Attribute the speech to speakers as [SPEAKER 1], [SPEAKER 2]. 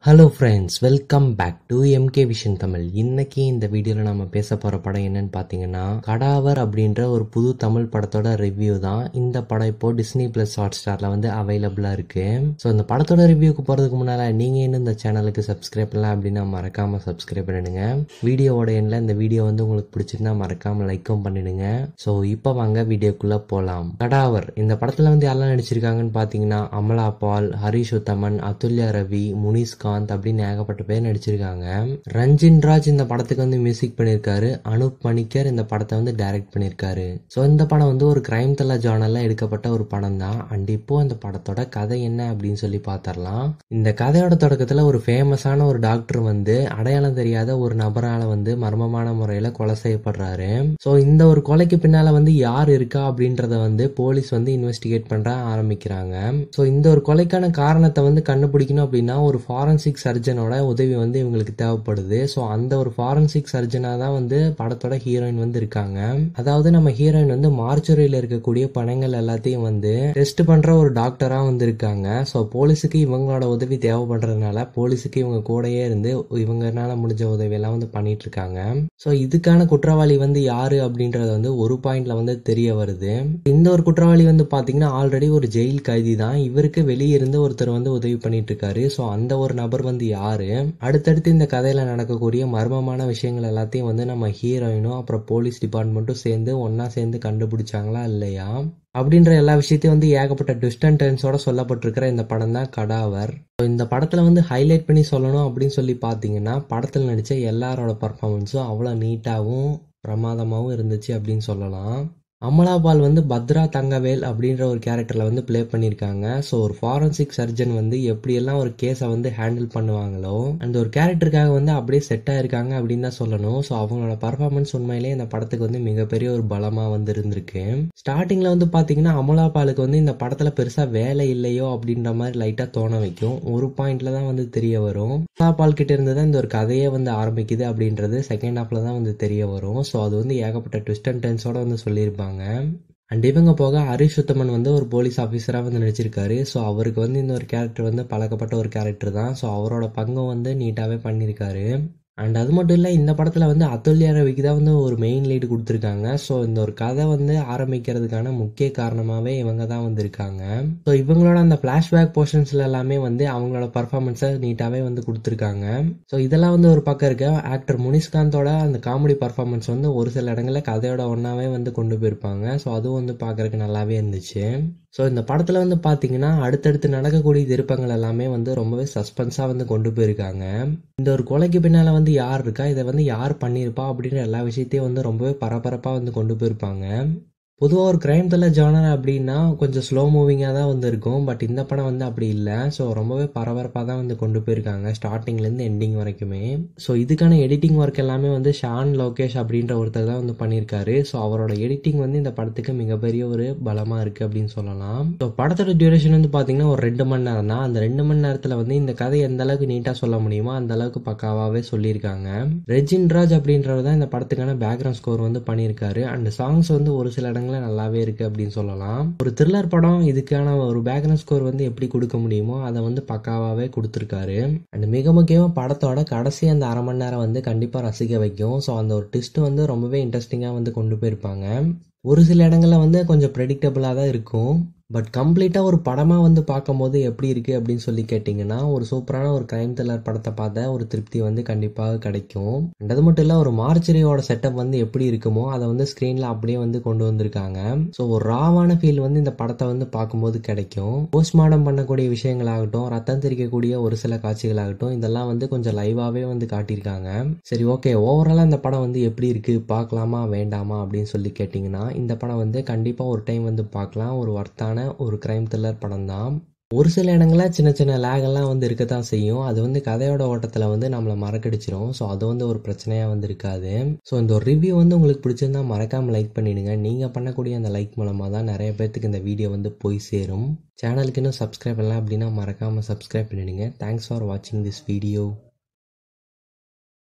[SPEAKER 1] Hello friends, welcome back to MK vision Tamil. இன்னைக்கு இந்த வீடியோவில் நம்ம பேச போகிற படம் என்னன்னு பார்த்தீங்கன்னா கடாவர் அப்படின்ற ஒரு புது தமிழ் படத்தோட ரிவ்யூ தான். இந்த படம் இப்போ டிஸ்னி பிளஸ் ஹாட் ஸ்டாரில் வந்து அவைலபிளாக இருக்கு. ஸோ இந்த படத்தோட ரிவ்யூக்கு போகிறதுக்கு முன்னால் நீங்கள் இன்னும் இந்த சேனலுக்கு சப்ஸ்கிரைப் பண்ணலாம் அப்படின்னா மறக்காமல் சப்ஸ்கிரைப் பண்ணிடுங்க. வீடியோவோட எண்ணில் இந்த வீடியோ வந்து உங்களுக்கு பிடிச்சிருந்தா மறக்காமல் லைக்கும் பண்ணிடுங்க. ஸோ இப்போ வாங்க வீடியோக்குள்ளே போகலாம். கடாவர் இந்த படத்தில் வந்து யாரெல்லாம் நடிச்சிருக்காங்கன்னு பார்த்தீங்கன்னா அமலா பால், ஹரிஷ், உத்தமன், அதுல்யா, ரவி, முனிஸ்கான் அப்படின்னு ஏகப்பட்ட பேர் நடிச்சிருக்காங்க. ரஞ்சின் ராஜ் இந்த படத்துக்கு வந்து மியூசிக் பண்ணிருக்காரு. அனுப் மணிக்கர் இந்த படத்தை வந்து டைரக்ட் பண்ணிருக்காரு. சோ இந்த படம் வந்து ஒரு கிரைம் த்ரில்லர் ஜானர்ல எடுக்கப்பட்ட ஒரு படம் தான். அண்ட் இப்போ அந்த படத்தோட கதை என்ன அப்படின்னு சொல்லி பார்த்தரலாம். இந்த கதையோட தொடக்கத்துல ஒரு ஃபேமஸான ஒரு டாக்டர் வந்து அடையாளம் தெரியாத ஒரு நபரால வந்து மர்மமான முறையில கொலை செய்யப்படுறாரு. சோ இந்த ஒரு கொலைக்கு பின்னால வந்து யார் இருக்கா அப்படின்றத வந்து போலீஸ் வந்து இன்வெஸ்டிகேட் பண்ற ஆரம்பிக்கிறாங்க. சோ இந்த ஒரு கொலைக்கான காரணத்தை வந்து கண்டுபிடிக்கணும் அப்படின்னா ஒரு ஃபாரன்சிக் சர்ஜனோட உதவி வந்து இவங்களுக்கு தேவைப்படுது. ஸோ அந்த ஒரு ஃபாரன்சிக் சர்ஜனா தான் வந்து படத்தோட ஹீரோயின் வந்து இருக்காங்க. அதாவது நம்ம ஹீரோயின் வந்து மார்ச்சுரியில இருக்கக்கூடிய பணங்கள் எல்லாத்தையும் வந்து டெஸ்ட் பண்ற ஒரு டாக்டரா வந்து இருக்காங்க. ஸோ போலீஸுக்கு இவங்களோட உதவி தேவைப்படுறதுனால போலீஸுக்கு இவங்க கூடயே இருந்து இவங்கனால முடிஞ்ச உதவி எல்லாம் வந்து பண்ணிட்டு இருக்காங்க. ஸோ இதுக்கான குற்றவாளி வந்து யாரு அப்படின்றது வந்து ஒரு பாயிண்ட்ல வந்து தெரிய வருது. இந்த ஒரு குற்றவாளி வந்து பாத்தீங்கன்னா ஆல்ரெடி ஒரு ஜெயில் கைதி தான். இவருக்கு வெளியே இருந்து ஒருத்தர் வந்து உதவி பண்ணிட்டு இருக்காரு. ஸோ அந்த ஒரு நபர் வந்து யாரு, அடுத்தடுத்து இந்த கதையில நடக்கக்கூடிய மர்மமான விஷயங்கள் எல்லாத்தையும் வந்து நம்ம ஹீரோயினும் அப்புறம் போலீஸ் டிபார்ட்மெண்ட்டும் சேர்ந்து ஒன்னா சேர்ந்து கண்டுபிடிச்சாங்களா இல்லையா அப்படின்ற எல்லா விஷயத்தையும் வந்து ஏகப்பட்ட ட்விஸ்ட் அண்ட் டர்ன்ஸோட சொல்லப்பட்டிருக்கிற இந்த படம் தான் கடாவர். இந்த படத்துல வந்து ஹைலைட் பண்ணி சொல்லணும் அப்படின்னு சொல்லி பாத்தீங்கன்னா படத்துல நடிச்ச எல்லாரோட பர்ஃபார்மன்ஸும் அவ்வளவு நீட்டாவும் பிரமாதமாவும் இருந்துச்சு அப்படின்னு சொல்லலாம். அமலா பால் வந்து பத்ரா தங்கவேல் அப்படின்ற ஒரு கேரக்டர்ல வந்து பிளே பண்ணிருக்காங்க. ஸோ ஒரு ஃபாரன்சிக் சர்ஜன் வந்து எப்படியெல்லாம் ஒரு கேஸை வந்து ஹேண்டில் பண்ணுவாங்களோ அந்த ஒரு கேரக்டருக்காக வந்து அப்படியே செட் ஆயிருக்காங்க அப்படின்னு தான் சொல்லணும். ஸோ அவங்களோட பர்ஃபார்மன்ஸ் உண்மையிலேயே இந்த படத்துக்கு வந்து மிகப்பெரிய ஒரு பலமா வந்து இருந்திருக்கு. ஸ்டார்டிங்ல வந்து பாத்தீங்கன்னா அமலா பாலுக்கு வந்து இந்த படத்துல பெருசா வேலை இல்லையோ அப்படின்ற மாதிரி லைட்டா தோண வைக்கும். ஒரு பாயிண்ட்ல தான் வந்து தெரிய வரும் அமலா பால் கிட்ட இருந்துதான் இந்த ஒரு கதையே வந்து ஆரம்பிக்குது அப்படின்றது செகண்ட் ஹாஃப்ல தான் வந்து தெரிய வரும். ஸோ அது வந்து ஏகப்பட்ட ட்விஸ்ட் அண்ட் டர்ன்ஸோட வந்து சொல்லியிருப்பாங்க. அண்ட் இவங்க போக ஹரிஷ் உத்தமன் வந்து ஒரு போலீஸ் ஆஃபீஸரா வந்து நடிச்சிருக்காரு. ஸோ அவருக்கு வந்து இந்த ஒரு கேரக்டர் வந்து பழக்கப்பட்ட ஒரு கேரக்டர் தான். ஸோ அவரோட பங்கும் வந்து நீட்டாவே பண்ணியிருக்காரு. அண்ட் அது மட்டும் இல்லை, இந்த படத்தில் வந்து அதுல்யா ரவிக்கு தான் வந்து ஒரு மெயின் லீடு கொடுத்துருக்காங்க. ஸோ இந்த ஒரு கதை வந்து ஆரம்பிக்கிறதுக்கான முக்கிய காரணமாகவே இவங்க தான் வந்து இருக்காங்க. ஸோ இவங்களோட அந்த ஃப்ளாஷ்பேக் போர்ஷன்ஸ்ல எல்லாமே வந்து அவங்களோட பர்ஃபார்மன்ஸை நீட்டாகவே வந்து கொடுத்துருக்காங்க. ஸோ இதெல்லாம் வந்து ஒரு பக்கம் இருக்க ஆக்டர் முனிஸ்காந்தோட அந்த காமெடி பர்ஃபார்மன்ஸ் வந்து ஒரு சில இடங்களில் கதையோட ஒன்றாவே வந்து கொண்டு போயிருப்பாங்க. ஸோ அதுவும் வந்து பார்க்கறதுக்கு நல்லாவே இருந்துச்சு. ஸோ இந்த படத்தில் வந்து பார்த்தீங்கன்னா அடுத்தடுத்து நடக்கக்கூடிய திருப்பங்கள் எல்லாமே வந்து ரொம்பவே சஸ்பென்ஸாக வந்து கொண்டு போயிருக்காங்க. இந்த ஒரு கொலைக்கு பின்னால் வந்து யார் இருக்கா, இதை வந்து யார் பண்ணியிருப்பா அப்படின்ற எல்லா விஷயத்தையும் வந்து ரொம்பவே பரபரப்பாக வந்து கொண்டு போயிருப்பாங்க. பொதுவாக ஒரு கிரைம் த்ரில்லர் ஜானர் அப்படின்னா கொஞ்சம் ஸ்லோ மூவிங்காக தான் வந்து இருக்கும். பட் இந்த படம் வந்து அப்படி இல்லை. ஸோ ரொம்பவே பரபரப்பாக தான் வந்து கொண்டு போயிருக்காங்க ஸ்டார்டிங்லேருந்து எண்டிங் வரைக்குமே. ஸோ இதுக்கான எடிட்டிங் ஒர்க் எல்லாமே வந்து ஷான் லோகேஷ் அப்படின்ற ஒருத்தர் தான் வந்து பண்ணியிருக்காரு. ஸோ அவரோட எடிட்டிங் வந்து இந்த படத்துக்கு மிகப்பெரிய ஒரு பலமாக இருக்குது அப்படின்னு சொல்லலாம். ஸோ படத்தோட டியூரேஷன் வந்து பார்த்தீங்கன்னா ஒரு 2 மணி நேரம் தான். அந்த 2 மணி நேரத்தில் வந்து இந்த கதை எந்த அளவுக்கு நீட்டாக சொல்ல முடியுமோ அந்த அளவுக்கு பக்காவாகவே சொல்லியிருக்காங்க. ரஞ்சின் ராஜ் அப்படின்றவர் தான் இந்த படத்துக்கான பேக்ரவுண்ட் ஸ்கோர் வந்து பண்ணியிருக்காரு. அண்ட் சாங்ஸ் வந்து ஒரு சில இடங்கள் நல்லாவே இருக்கு அப்படின்னு சொல்லலாம். ஒரு த்ரில்லர் படம் இதுக்கான ஒரு பேக்ரவுண்ட் ஸ்கோர் வந்து எப்படி கொடுக்க முடியுமோ அதை வந்து பக்காவாவே கொடுத்துருக்காரு. அண்ட் மிக முக்கியமா படத்தோட கடைசி அந்த அரை மணி நேரம் வந்து கண்டிப்பா ரசிக்க வைக்கும். ஸோ அந்த ஒரு ட்விஸ்ட் வந்து ரொம்பவே இன்ட்ரெஸ்டிங்கா வந்து கொண்டு போயிருப்பாங்க. ஒரு சில இடங்கள்ல வந்து கொஞ்சம் ப்ரெடிக்டபிளா தான் இருக்கும். பட் கம்ப்ளீட்டா ஒரு படமா வந்து பார்க்கும்போது எப்படி இருக்கு அப்படின்னு சொல்லி கேட்டீங்கன்னா ஒரு சூப்பரான ஒரு கிரைம் த்ரில்லர் படத்தை பார்த்த ஒரு திருப்தி வந்து கண்டிப்பாக கிடைக்கும். அது மட்டும் இல்ல, ஒரு மார்ச்சரியோட செட்டப் வந்து எப்படி இருக்குமோ அதை வந்து ஸ்கிரீன்ல அப்படியே வந்து கொண்டு வந்திருக்காங்க. ஸோ ஒரு ராவான ஃபீல் வந்து இந்த படத்தை வந்து பார்க்கும்போது கிடைக்கும். போஸ்ட்மார்டம் பண்ணக்கூடிய விஷயங்களாகட்டும், ரத்தம் தெரிக்கக்கூடிய ஒரு சில காட்சிகளாகட்டும், இதெல்லாம் வந்து கொஞ்சம் லைவாவே வந்து காட்டியிருக்காங்க. சரி, ஓகே, ஓவராலா இந்த படம் வந்து எப்படி இருக்கு, பார்க்கலாமா வேண்டாமா அப்படின்னு சொல்லி கேட்டீங்கன்னா இந்த படம் வந்து கண்டிப்பா ஒரு டைம் வந்து பார்க்கலாம். ஒரு வர்த்தான ஒரு கிரைம் த்ரில்லர் படம் தான். ஒரு சில இடங்கள்ல சின்ன சின்ன லேக் எல்லாம் வந்து இருக்கத்தான் செய்யும். அது வந்து கதையோட ஓட்டத்துல வந்து நம்மளை மறக்கடிச்சிரும். ஸோ அது வந்து ஒரு பிரச்சனையா வந்து இருக்காது. ஸோ இந்த ஒரு ரிவ்யூ வந்து உங்களுக்கு பிடிச்சிருந்தா மறக்காம லைக் பண்ணிடுங்க. நீங்க பண்ணக்கூடிய அந்த லைக் மூலமா தான் நிறைய பேருக்கு இந்த வீடியோ வந்து போய் சேரும். சேனலுக்கு இன்னும் சப்ஸ்கிரைப் பண்ணலாம் அப்படின்னா மறக்காம சப்ஸ்கிரைப் பண்ணிடுங்க. தேங்க்ஸ் ஃபார் வாட்சிங் திஸ் வீடியோ.